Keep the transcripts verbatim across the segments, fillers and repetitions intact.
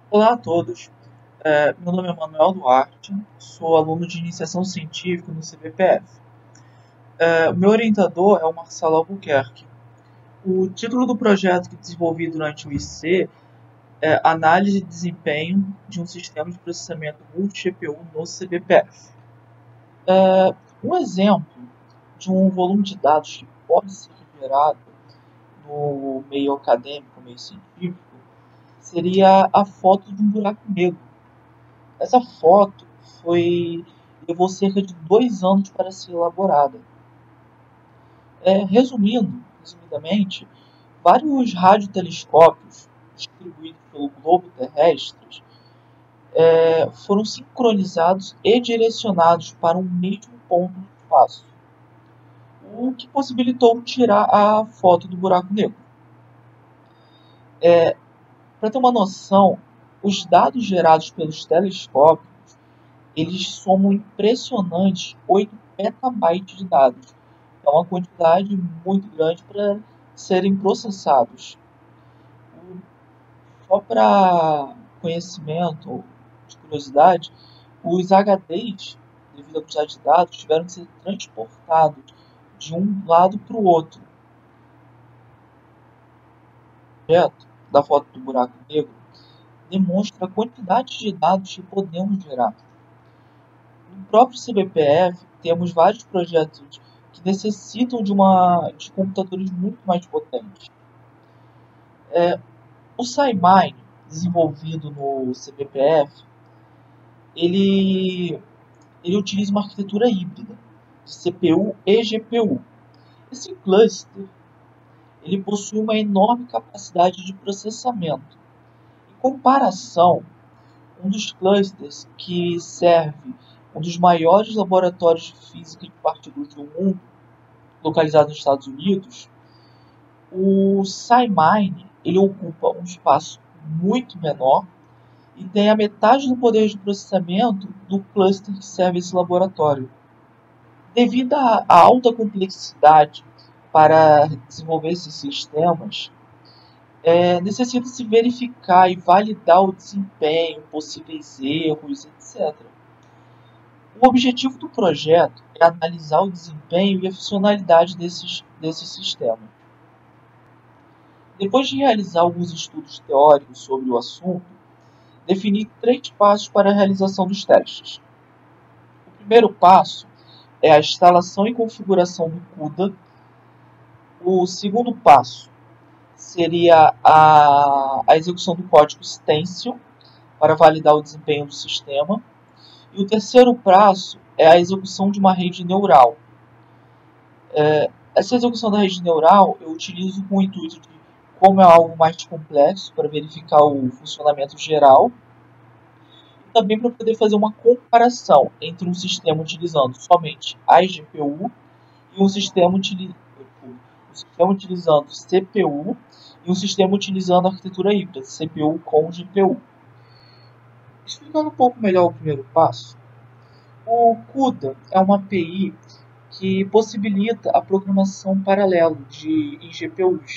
Olá a todos, É, meu nome é Manuel Duarte, sou aluno de iniciação científica no C B P F. É, o meu orientador é o Marcelo Albuquerque. O título do projeto que desenvolvi durante o I C é Análise de Desempenho de um Sistema de Processamento Multi-G P U no C B P F. É, um exemplo de um volume de dados que pode ser gerado no meio acadêmico, meio científico, seria a foto de um buraco negro. Essa foto foi levou cerca de dois anos para ser elaborada. É, resumindo, resumidamente, vários radiotelescópios distribuídos pelo globo terrestre é, foram sincronizados e direcionados para um mesmo ponto no espaço, o que possibilitou tirar a foto do buraco negro. É, para ter uma noção, os dados gerados pelos telescópios eles somam impressionantes oito petabytes de dados. É uma quantidade muito grande para serem processados. Só para conhecimento, de curiosidade, os H Ds, devido à quantidade de dados, tiveram que ser transportados de um lado para o outro. O projeto da foto do buraco negro demonstra a quantidade de dados que podemos gerar. No próprio C B P F, temos vários projetos que necessitam de, uma, de computadores muito mais potentes. É, o SciMine, desenvolvido no C B P F, ele, ele utiliza uma arquitetura híbrida de C P U e G P U. Esse cluster ele possui uma enorme capacidade de processamento. Em comparação, um dos clusters que serve um dos maiores laboratórios de física de partículas do mundo, localizado nos Estados Unidos, o SciMine ele ocupa um espaço muito menor e tem a metade do poder de processamento do cluster que serve esse laboratório. Devido à alta complexidade para desenvolver esses sistemas, é, necessita-se verificar e validar o desempenho, possíveis erros, etcétera. O objetivo do projeto é analisar o desempenho e a funcionalidade desses, desses sistemas. Depois de realizar alguns estudos teóricos sobre o assunto, defini três passos para a realização dos testes. O primeiro passo é a instalação e configuração do CUDA. O segundo passo seria a, a execução do código stencil para validar o desempenho do sistema. E o terceiro passo é a execução de uma rede neural. É, essa execução da rede neural eu utilizo com o intuito de, como é algo mais complexo, para verificar o funcionamento geral, e também para poder fazer uma comparação entre um sistema utilizando somente a G P U e um sistema, utili um sistema utilizando C P U e um sistema utilizando a arquitetura híbrida, C P U com G P U. Explicando um pouco melhor o primeiro passo, o CUDA é uma A P I que possibilita a programação paralela de, em G P Us.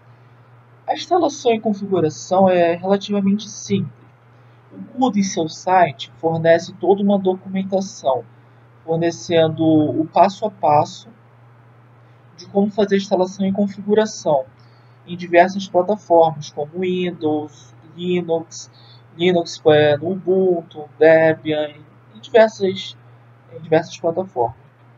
A instalação e configuração é relativamente simples. O CUDA em seu site fornece toda uma documentação, fornecendo o passo a passo de como fazer a instalação e configuração em diversas plataformas, como Windows, Linux, Linux é, no Ubuntu, Debian, em diversas, em diversas plataformas.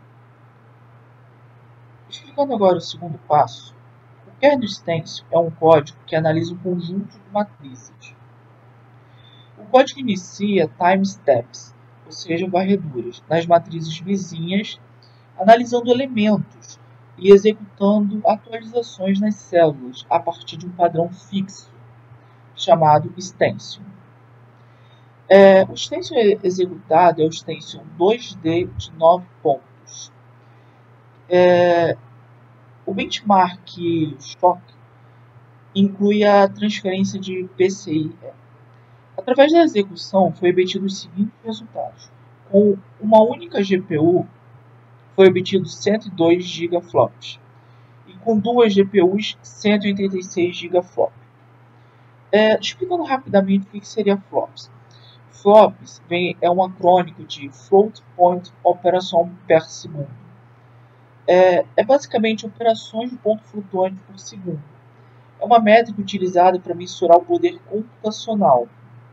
Explicando agora o segundo passo, o kernel stencil é um código que analisa um conjunto de matrizes. O código inicia time steps, ou seja, varreduras, nas matrizes vizinhas, analisando elementos e executando atualizações nas células a partir de um padrão fixo, chamado stencil. É, o stencil executado é o stencil dois D de nove pontos. É, o benchmark shock inclui a transferência de P C I. Através da execução, foi obtido os seguintes resultados. Com uma única G P U, foi obtido cento e dois gigaflops. E com duas G P Us, cento e oitenta e seis gigaflops. É, explicando rapidamente o que seria FLOPS. FLOPS vem, é um acrônimo de Float Point Operação per Segundo. É, é basicamente operações de ponto flutuante por segundo. É uma métrica utilizada para mensurar o poder computacional.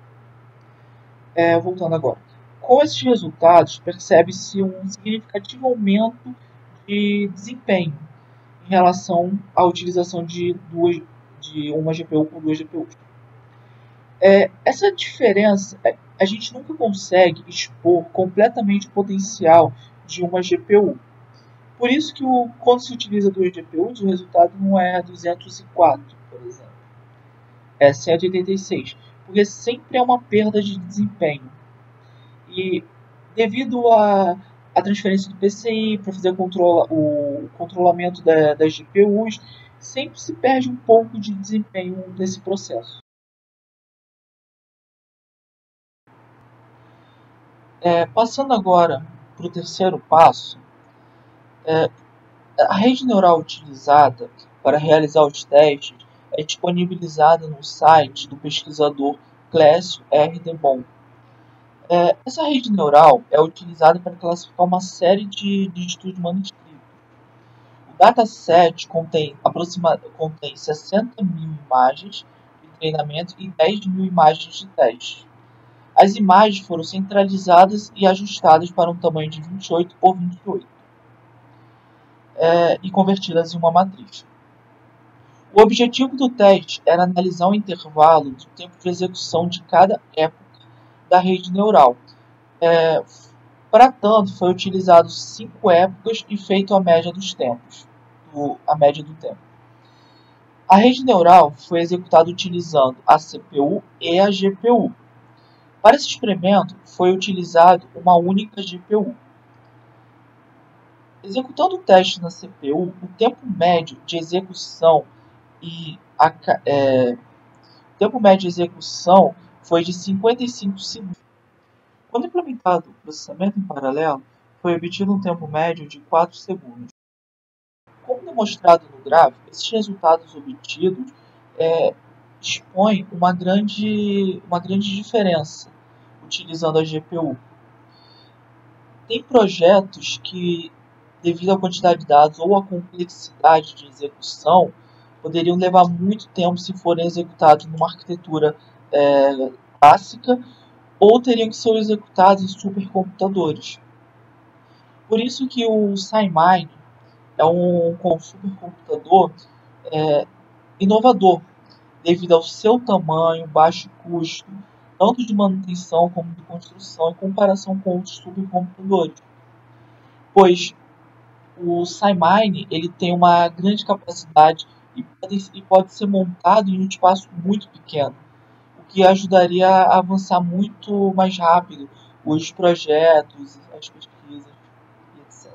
É, voltando agora. Com esses resultados, percebe-se um significativo aumento de desempenho em relação à utilização de, duas, de uma G P U com duas G P Us. É, essa diferença, a gente nunca consegue expor completamente o potencial de uma G P U. Por isso que o, quando se utiliza duas G P Us, o resultado não é duzentos e quatro, por exemplo. É cento e oitenta e seis, porque sempre é uma perda de desempenho. E devido à, à transferência do P C I para fazer controla, o controlamento da, das G P Us, sempre se perde um pouco de desempenho nesse processo. É, passando agora para o terceiro passo, é, a rede neural utilizada para realizar os testes é disponibilizada no site do pesquisador Clécio R. Debon. É, essa rede neural é utilizada para classificar uma série de dígitos manuscritos. O dataset contém, aproxima, contém sessenta mil imagens de treinamento e dez mil imagens de teste. As imagens foram centralizadas e ajustadas para um tamanho de vinte e oito por vinte e oito é, e convertidas em uma matriz. O objetivo do teste era analisar o intervalo do tempo de execução de cada época da rede neural. É, para tanto, foi utilizado cinco épocas e feito a média dos tempos, do, a média do tempo. A rede neural foi executada utilizando a C P U e a G P U. Para esse experimento, foi utilizado uma única G P U. Executando o teste na C P U, o tempo médio de execução e a, é, o tempo médio de execução foi de cinquenta e cinco segundos. Quando implementado o processamento em paralelo, foi obtido um tempo médio de quatro segundos. Como demonstrado no gráfico, esses resultados obtidos é, expõem uma grande, uma grande diferença utilizando a G P U. Tem projetos que, devido à quantidade de dados ou à complexidade de execução, poderiam levar muito tempo se forem executados numa arquitetura é, clássica ou teriam que ser executados em supercomputadores. Por isso que o SciMine é um supercomputador é, inovador, devido ao seu tamanho, baixo custo, tanto de manutenção como de construção, em comparação com outros supercomputadores. Pois o SciMine ele tem uma grande capacidade e pode, e pode ser montado em um espaço muito pequeno, o que ajudaria a avançar muito mais rápido os projetos, as pesquisas e etcétera.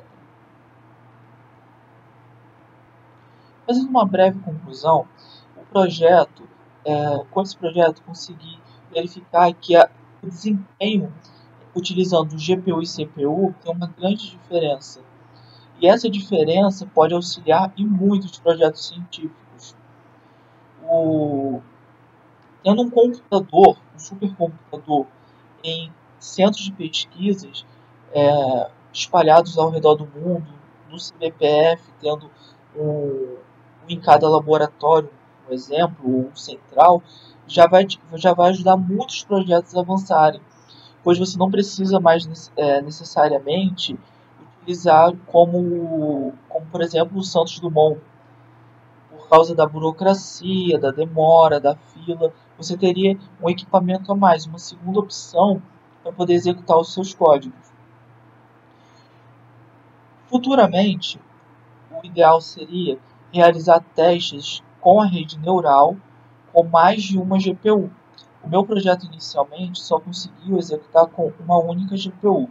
Fazendo uma breve conclusão, o projeto, é, com esse projeto consegui verificar que a, o desempenho utilizando G P U e C P U tem uma grande diferença. E essa diferença pode auxiliar em muitos projetos científicos. O, tendo um computador, um supercomputador, em centros de pesquisas é, espalhados ao redor do mundo, no C B P F, tendo um, um em cada laboratório, por exemplo, ou um central, já vai, já vai ajudar muitos projetos a avançarem, pois você não precisa mais é, necessariamente utilizar como, como, por exemplo, o Santos Dumont. Por causa da burocracia, da demora, da fila, você teria um equipamento a mais, uma segunda opção para poder executar os seus códigos. Futuramente, o ideal seria realizar testes com a rede neural com mais de uma G P U. O meu projeto inicialmente só conseguiu executar com uma única G P U.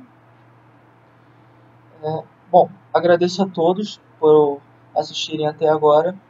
É, bom, agradeço a todos por assistirem até agora